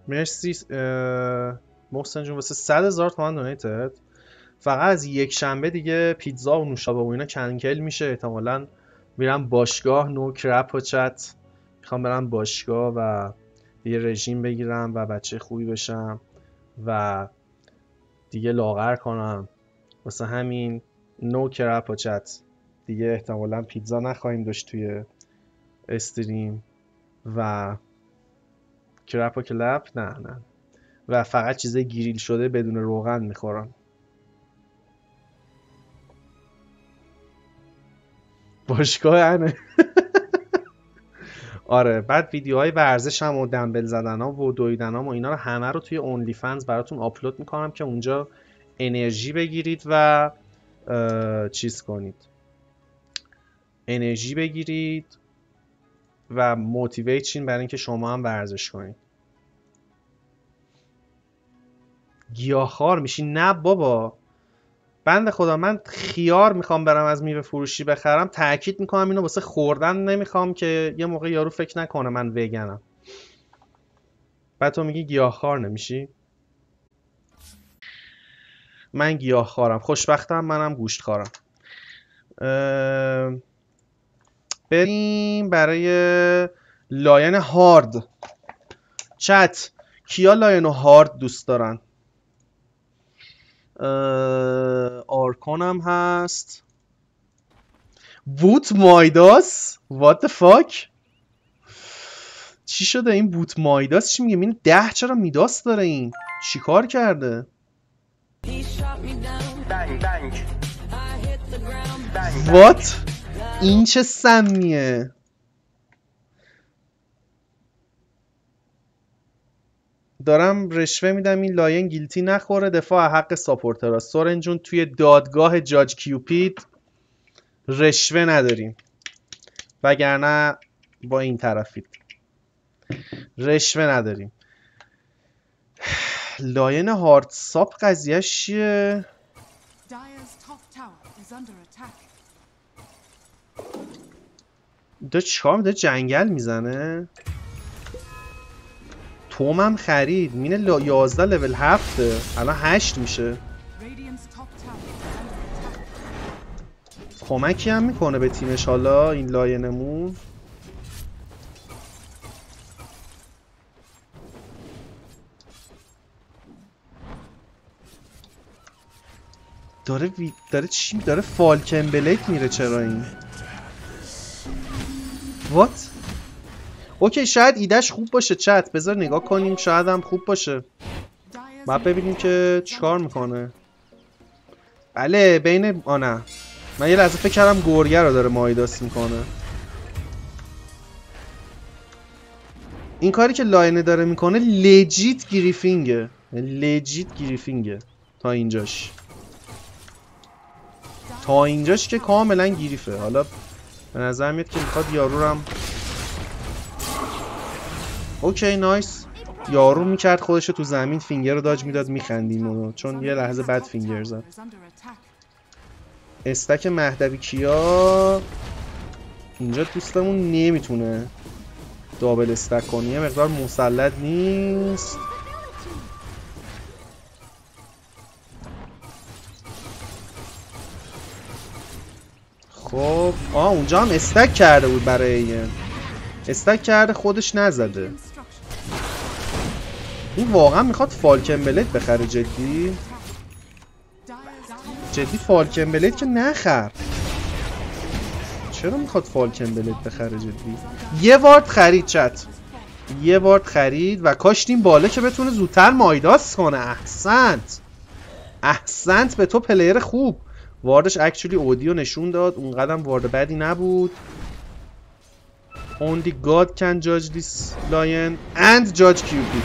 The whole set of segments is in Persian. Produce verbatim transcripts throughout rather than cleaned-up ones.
مرسی محسن جون واسه صد هزار تومن دونیتد. فقط از یک شنبه دیگه پیتزا و نوشابه و اینا کنکل میشه. احتمالاً میرم باشگاه. نو کرپ و چت. میخوام برم باشگاه و یه رژیم بگیرم و بچه خوبی بشم و دیگه لاغر کنم. واسه همین نو کرپ و چت. دیگه احتمالاً پیتزا نخواهیم داشت توی استریم و کرپ و کلپ نه نه و فقط چیزای گریل شده بدون روغن میخورم. باشگاه انه. آره بعد ویدیوهای ورزش هم و دمبل زدن ها و دویدن ها و اینا رو همه رو توی اونلی فنز براتون آپلود میکنم که اونجا انرژی بگیرید و چیز کنید، انرژی بگیرید و موتیویت شین برای اینکه شما هم ورزش کنید. گیاهخوار میشی؟ نه بابا بنده خدا، من خیار میخوام برم از میوه فروشی بخرم، تاکید میکنم اینو واسه خوردن نمیخوام که یه موقع یارو فکر نکنه من وگنم. بعد تو میگی گیاهخوار نمیشی؟ من گیاهخوارم، خوشبختم منم گوشت خورم. بریم برای لاین هارد. چت کیا لاین هارد دوست دارن؟ آرکون هم هست. بوت مایداس what the fuck چی شده این بوت مایداس؟ چی میگه این ده چرا میداس داره؟ این چی کار کرده؟ what این چه سمیه؟ دارم رشوه میدم این لاین گیلتی نخوره. دفاع حق ساپورترها. سورن جون توی دادگاه جاج کیوپید رشوه نداریم، وگرنه با این طرفید. رشوه نداریم. لاین هارد ساپ قضیهش چیه؟ دا چیکار میده؟ جنگل میزنه؟ تومم خرید. مینه لا... یازده لول هفته، الان هشت میشه. کمکی هم میکنه به تیمش حالا این لاینمون. داره وی... داره چی؟ داره فالکن بلیک میره. چرا این؟ وات؟ اوکی شاید ایدهش خوب باشه. چت بذار نگاه کنیم، شاید هم خوب باشه. باید ببینیم که چیکار میکنه. بله بین آنه من یه لحظه فکر کردم گورگر رو داره مایداس میکنه. این کاری که لاینه داره میکنه لجیت گریفینگه، لجیت گریفینگه. تا اینجاش تا اینجاش که کاملا گریفه. حالا به نظر میاد که میخواد یارو هم اوکی نایس. یارو میکرد خودشو تو زمین، فینگر رو داج میداد، میخندیم اونو چون یه لحظه بد فینگر زد. استک مهدوی کیا اینجا دوستمون نمیتونه دابل استک کنه، یه مقدار مسلط نیست. خب آه اونجا هم استک کرده بود، برای این استک کرده خودش نزده. این واقعا میخواد فالکن بلید بخره؟ جدی جدی فالکن بلید که نخر. چرا میخواد فالکن بلید بخره جدی؟ یه وارد خرید چت، یه وارد خرید و کاشتیم بالا که بتونه زودتر مایداس کنه. احسنت احسنت به تو پلیر خوب. واردش اکچولی اودیو نشون داد، اون قدم وارد بدی نبود. Only God can judge this lion and judge Cupid.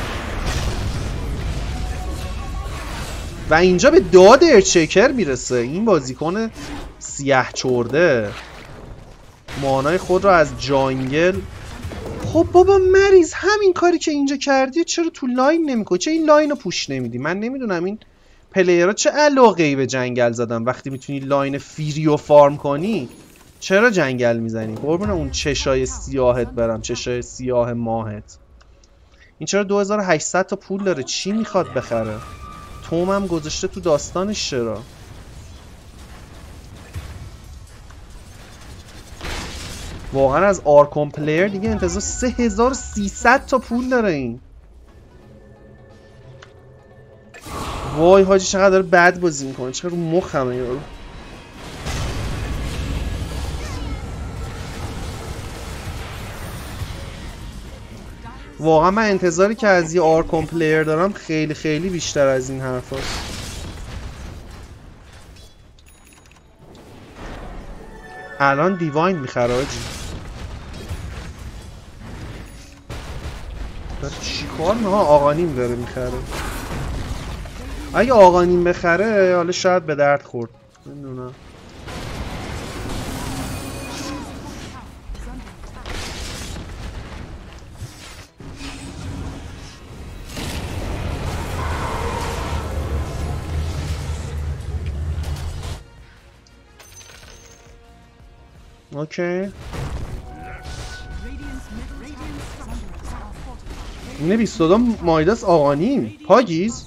و اینجا به داد ارچکر میرسه. این بازیکن سیاه چرده مانای خود را از جانگل. خب بابا مریض، همین کاری که اینجا کردی چرا تو لاین نمیکنی؟ چه این لاین رو پوش نمیدی؟ من نمیدونم این پلیرها چه علاقه‌ای به جنگل زدن وقتی میتونی لاین فیریو فارم کنی. چرا جنگل میزنی؟ قربون اون چشای سیاهت برم، چشای سیاه ماهت. این چرا دو هزار و هشتصد تا پول داره؟ چی میخواد بخره؟ توم هم گذاشته تو داستانش چرا؟ واقعا از آرکون پلیر دیگه انتظار سه هزار و سیصد تا پول داره این. وای حاجی چقدر داره بد بازی میکنه، چقدر رو مخمه یارو. واقعا من انتظاری که از یه آرکون پلیر دارم خیلی خیلی بیشتر از این حرف هست. الان دیواین میخره حاجی. داره چی کار نه؟ آقانیم داره میخره. اگه آقانیم بخره حالا شاید به درد خورد، نمیدونم. اوکی اینه بیست و دو مایداس آقانیم پاگیز.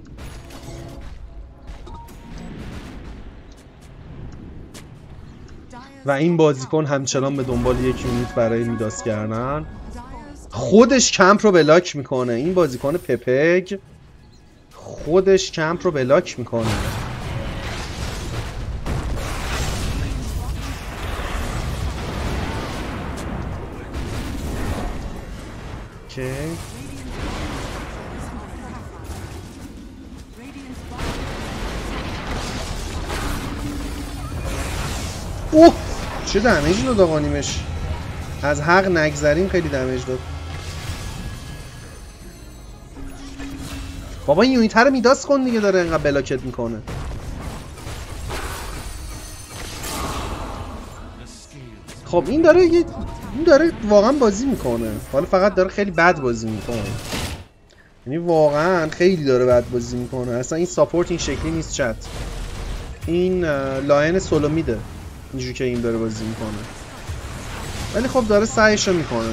و این بازیکن همچنان به دنبال یک یونیت برای میداس کردن. خودش کمپ رو بلاک میکنه. این بازیکن پپگ خودش کمپ رو بلاک میکنه. اوکی اوه چه دمیج داد آقانیمش. از حق نگذریم خیلی دمیج داد. بابا این یونیت رو میداس کن دیگه، داره اینقدر بلاکت میکنه. خب این داره یه این داره واقعا بازی میکنه، حالا فقط داره خیلی بد بازی میکنه. یعنی واقعا خیلی داره بد بازی میکنه. اصلا این ساپورت این شکلی نیست چت. این لاین سولو میده اینجوری که این داره بازی میکنه، ولی خب داره سعیشو میکنه.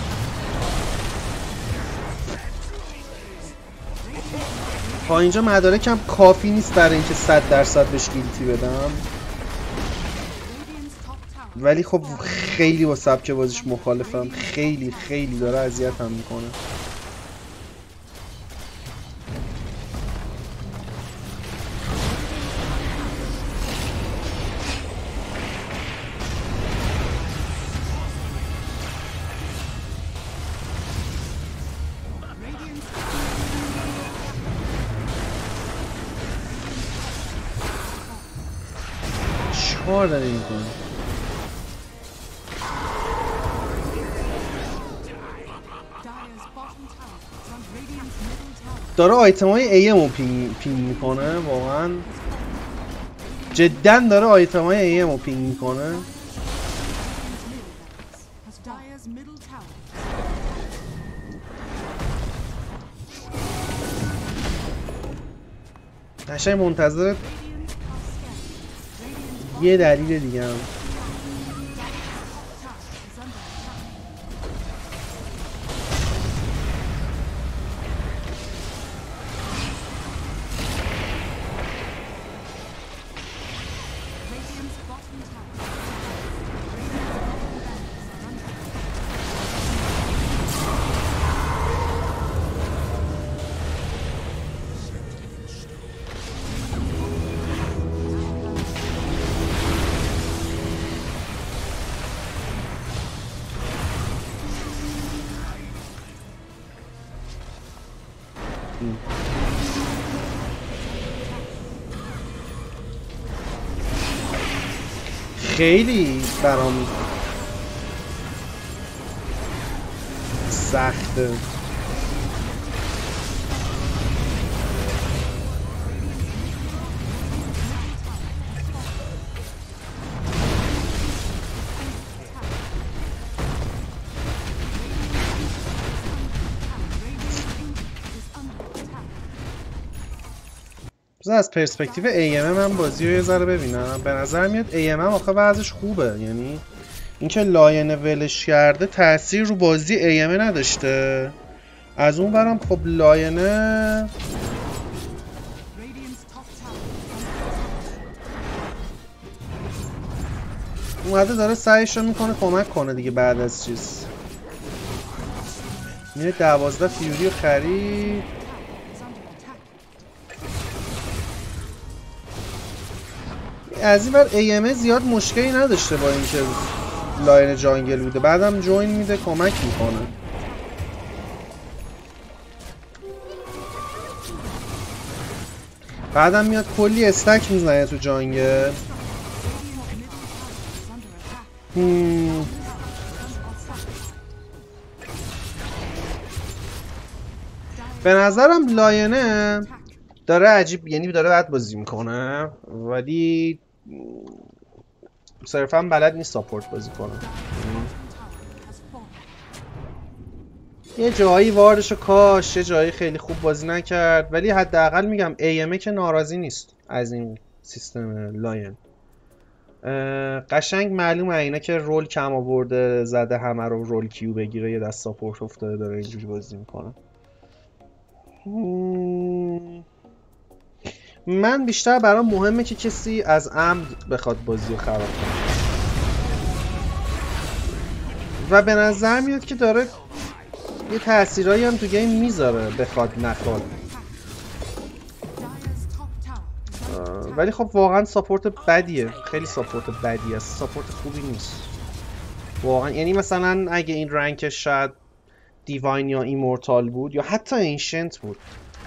تا اینجا مدارکم کافی نیست برای اینکه صد درصد بهش گیلتی بدم، ولی خب خیلی با سبک بازیش مخالفم. خیلی خیلی داره اذیت هم میکنه. چیکار داره میکنه؟ داره آیتم های ای ام رو پینگ, پینگ میکنه. واقعا جدا داره آیتم های ای ام رو پینگ میکنه. قشنگ منتظر یه دلیل دیگه هم. خیلی برام سخته. از پرسپکتیو ای ام من بازی رو یه ذره ببینم. به نظر میاد ای ام آخه وضعش خوبه، یعنی اینکه لاین ولش کرده تاثیر رو بازی ای ام نداشته، از اون برم خب لاینه اومده داره سعیش رو میکنه کمک کنه دیگه. بعد از چیز میره دوازده فیوری رو خرید. از این بر ای ام ای زیاد مشکلی نداشته با اینکه لاین جانگل بوده. بعدم جوین میده کمک میکنه. بعدم میاد کلی استک میزنه تو جانگل. هم. به نظرم لاینه داره عجیب، یعنی داره بد بازی میکنه ولی صرفا بلد نیست ساپورت بازی کنه. یه جایی واردشو کاش، یه جایی خیلی خوب بازی نکرد، ولی حداقل میگم ای ام ای که ناراضی نیست از این سیستم لاین. قشنگ معلومه اینا که رول کم آورده زده همه رو رول کیو بگیره، یه دست ساپورت افتاده داره اینجوری بازی میکنه. من بیشتر برام مهمه که کسی از عمد بخواد بازی رو خراب کنه و به نظر میاد که داره یه تأثیرایی هم تو گیم میذاره بخواد نخواد. ولی خب واقعا ساپورت بدیه، خیلی ساپورت بدیه است، ساپورت خوبی نیست واقعا. یعنی مثلا اگه این رنکش شاید دیواین یا ایمورتال بود یا حتی اینشنت بود،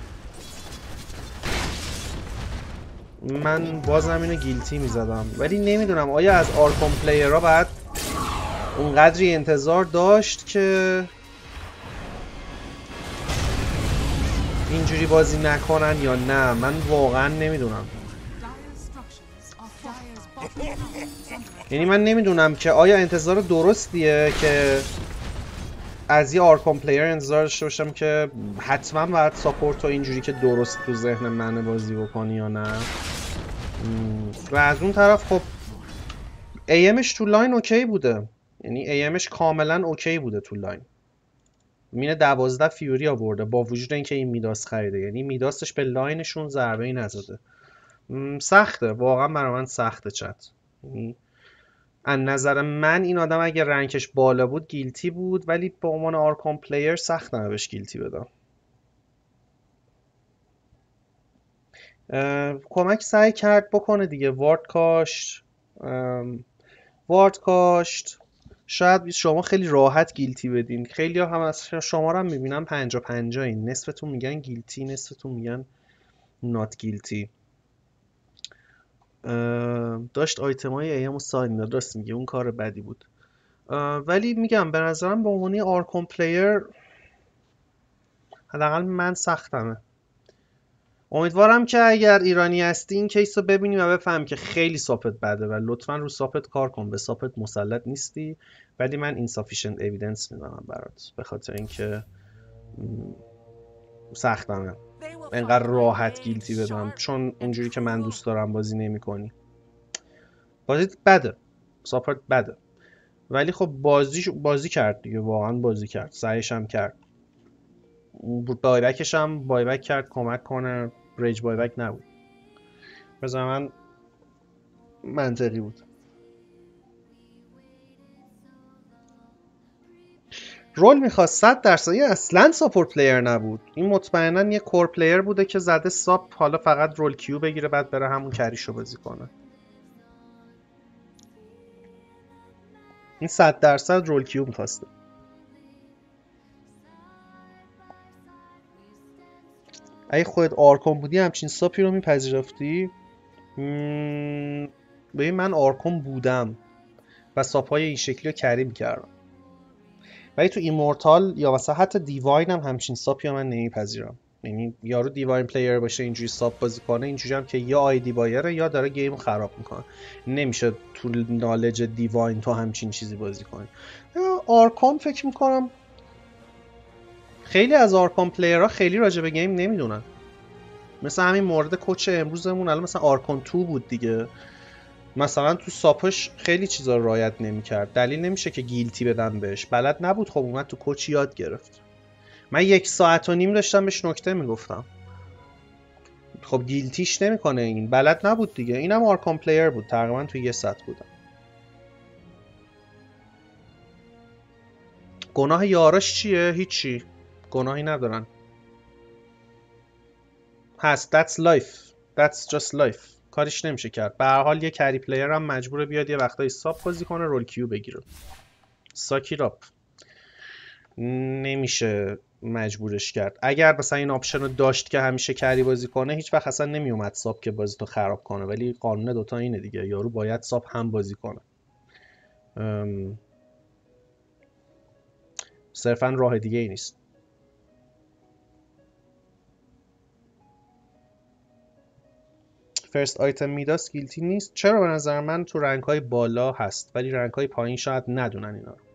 من بازم اینو گیلتی میزدم. ولی نمیدونم آیا از آرکون پلیرها باید اونقدری انتظار داشت که اینجوری بازی نکنن یا نه. من واقعا نمیدونم. یعنی من نمیدونم که آیا انتظار درستیه که از یه آرکون پلیر انتظار داشته باشم که حتما باید ساپورت رو اینجوری که درست تو ذهن من بازی بکنی یا نه. و از اون طرف خب ای امش تو لاین اوکی بوده، یعنی ای امش کاملا اوکی بوده تو لاین. مینه دوازده فیوری آورده با وجود اینکه این میداس خریده، یعنی میداسش به لاینشون ضربه ای نزده. سخته واقعا برای من سخته چت. یعنی از نظر من این آدم اگه رنکش بالا بود گیلتی بود، ولی به عنوان آرکون پلیر سخت نمه بهش گیلتی بدم. کمک سعی کرد بکنه دیگه، وارد کاشت وارد کاشت شاید شما خیلی راحت گیلتی بدین. خیلی ها هم از شما رو هم میبینم پنجا پنجا این، نصفتون میگن گیلتی نصفتون میگن نات گیلتی. داشت آیتم های ایم و ساین میداد، راست میگه اون کار بدی بود. ولی میگم به نظرم به عنوان آرکون پلیر حداقل من سختمه. امیدوارم که اگر ایرانی هستی این کیس رو ببینی و بفهم که خیلی ساپت بده و لطفا رو ساپت کار کن. به ساپت مسلط نیستی، ولی من insufficient evidence میدونم برات به خاطر اینکه سختمه اینقدر راحت گیلتی بدم، چون اونجوری که من دوست دارم بازی نمی کنی. بازی بده، ساپت بده، ولی خب بازی بازی کرد دیگه، واقعا بازی کرد، سعیش هم کرد. بایبکش هم بایبک کرد کمک کنه، ریج بایبک نبود. بذار من منطقی بود. رول میخواست صد درصد، این اصلا ساپورت پلیر نبود. این مطمئنا یه کور پلیر بوده که زده ساپ، حالا فقط رول کیو بگیره بعد بره همون کریشو بازی کنه. این صد درصد رول کیو میخواسته. اگه خودت آرکون بودی همچین ساپی رو میپذیرفتی؟ مم... ببین من آرکون بودم و ساپای این شکلی رو کری میکردم، ولی تو ایمورتال یا مثلا حتی دیواین هم همچین ساپی رو من نمیپذیرم. یعنی یارو دیواین پلیر باشه اینجوری ساپ بازی کنه، اینجوری هم که یا آیدی بایره یا داره گیم خراب میکنه. نمیشه تو نالج دیواین تو همچین چیزی بازی کنی. آرکون فکر میکنم خیلی از آرکون پلیرها خیلی راجع به گیم نمیدونن. مثلا همین مورد کوچ امروزمون الان مثلا آرکون تو بود دیگه، مثلا تو ساپش خیلی چیزا رو رعایت نمیکرد. دلیل نمیشه که گیلتی بدن بهش، بلد نبود، خب اومد تو کوچ یاد گرفت. من یک ساعت و نیم داشتم بهش نکته میگفتم. خب گیلتیش نمیکنه، این بلد نبود دیگه. اینم آرکام پلیر بود، تقریبا توی یه ساعت بودم. گناه یاراش چیه؟ هیچی، گناهی ندارن. هست that's life that's just life، کاریش نمیشه کرد. به هر حال یه کری پلیر هم مجبوره بیاد یه وقتایی ساب بازی کنه، رول کیو بگیره. ساکی راپ نمیشه مجبورش کرد. اگر مثلا این آپشن رو داشت که همیشه کری بازی کنه، هیچ وقت اصلا نمیومد ساب که بازی تو خراب کنه. ولی قانون دوتا اینه دیگه، یارو باید ساب هم بازی کنه. ام... صرفا راه دیگه ای نیست. فرست آیتم میداس گیلتی نیست. چرا؟ به نظر من تو رنگ های بالا هست، ولی رنگ های پایین شاید ندونن اینا رو.